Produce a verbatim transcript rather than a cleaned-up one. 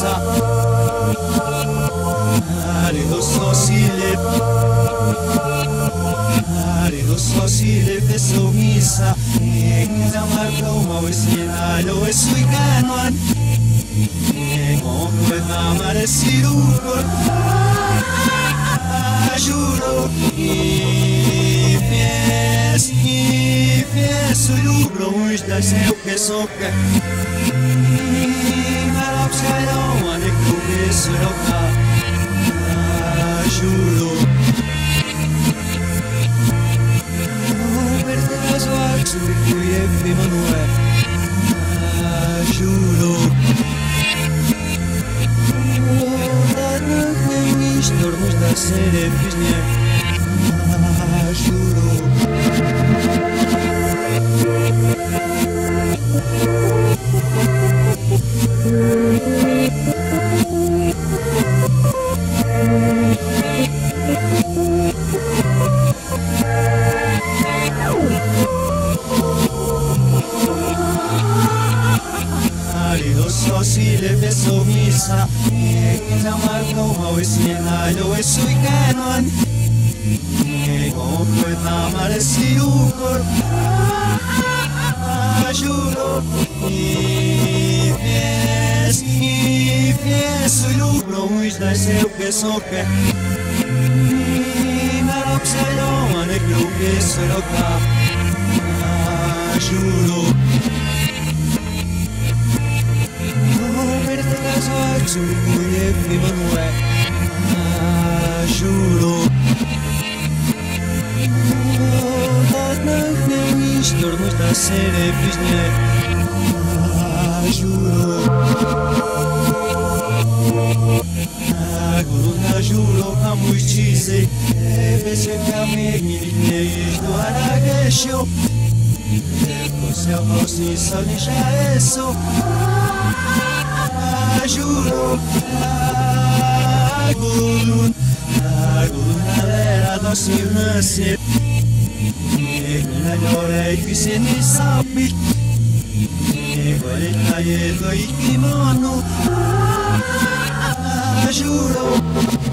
misa. Arido sosile, arido sosile peso misa. Egna marcoma wesina lo esuikanuan. Ego nueva maresiruko. Juro i pies, i pies lubro už da se ukesoke. Marapsajno ane klubi sroka. Juro verte razvak surikuje pimanue. Juro Stormuž da se repižnje, juro. Arido sosile beso misa. Egna marcoma wesina lo esuikanuan. Ego nueva maresiruko. Juro i pies, i pies lubro už da se ukesoke. Marapsajno ane klubi sroka. Juro verte razvak surikuje pimanue. Juro Stormuž da se repižnje, juro. Guruna juro kamuj čizi, tebe se kamegni ne išdu aragesho. Eko se osni solniša eso. Juro Gurun, guruna vera dosi nasi. Egna llore qui se ne sappi. Ego le taglieto il kimono. Juro